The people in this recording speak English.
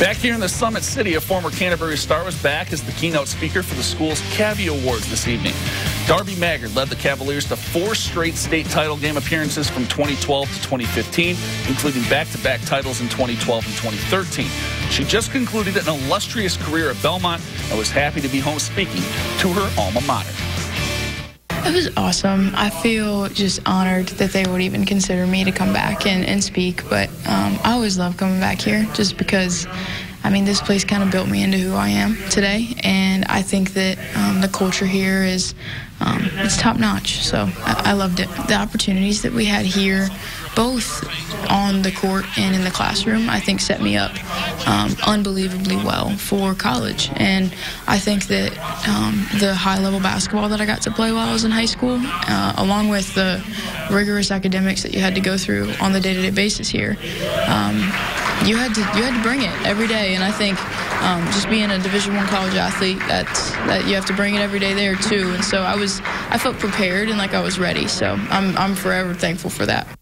Back here in the Summit City, a former Canterbury Star was back as the keynote speaker for the school's Cavy Awards this evening. Darby Maggard led the Cavaliers to 4 straight state title game appearances from 2012 to 2015, including back-to-back titles in 2012 and 2013. She just concluded an illustrious career at Belmont and was happy to be home speaking to her alma mater. It was awesome. I feel just honored that they would even consider me to come back and speak, but I always love coming back here just because, I mean, this place kind of built me into who I am today, and I think that the culture here is it's top-notch, so I loved it. The opportunities that we had here, both on the court and in the classroom, I think set me up unbelievably well for college. And I think that the high-level basketball that I got to play while I was in high school, along with the rigorous academics that you had to go through on the day-to-day basis here, you had to bring it every day. And I think just being a Division I college athlete, that you have to bring it every day there too. And so I felt prepared and like I was ready. So I'm forever thankful for that.